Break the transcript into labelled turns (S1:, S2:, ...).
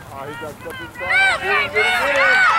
S1: Oh, he got stuff inside. Get him, get him, get him.